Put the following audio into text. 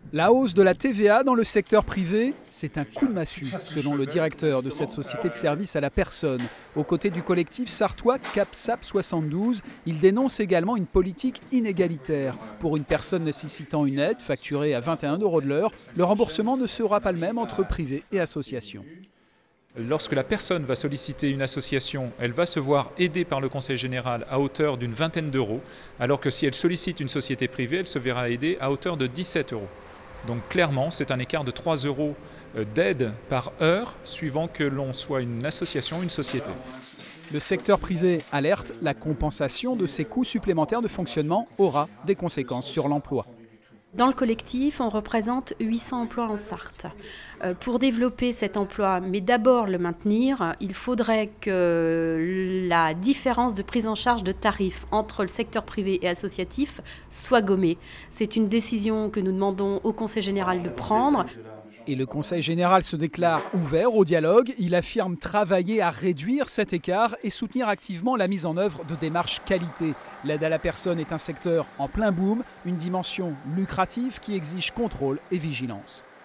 La hausse de la TVA dans le secteur privé, c'est un coup de massue, selon le directeur de cette société de services à la personne. Aux côtés du collectif sartois CAPSAP 72, il dénonce également une politique inégalitaire. Pour une personne nécessitant une aide facturée à 21 € de l'heure, le remboursement ne sera pas le même entre privés et associations. Lorsque la personne va solliciter une association, elle va se voir aidée par le Conseil général à hauteur d'une vingtaine d'euros, alors que si elle sollicite une société privée, elle se verra aidée à hauteur de 17 €. Donc clairement, c'est un écart de 3 € d'aide par heure, suivant que l'on soit une association ou une société. Le secteur privé alerte, la compensation de ces coûts supplémentaires de fonctionnement aura des conséquences sur l'emploi. Dans le collectif, on représente 800 emplois en Sarthe. Pour développer cet emploi, mais d'abord le maintenir, il faudrait que la différence de prise en charge de tarifs entre le secteur privé et associatif soit gommée. C'est une décision que nous demandons au Conseil général de prendre. Et le Conseil général se déclare ouvert au dialogue. Il affirme travailler à réduire cet écart et soutenir activement la mise en œuvre de démarches qualité. L'aide à la personne est un secteur en plein boom, une dimension lucrative qui exige contrôle et vigilance.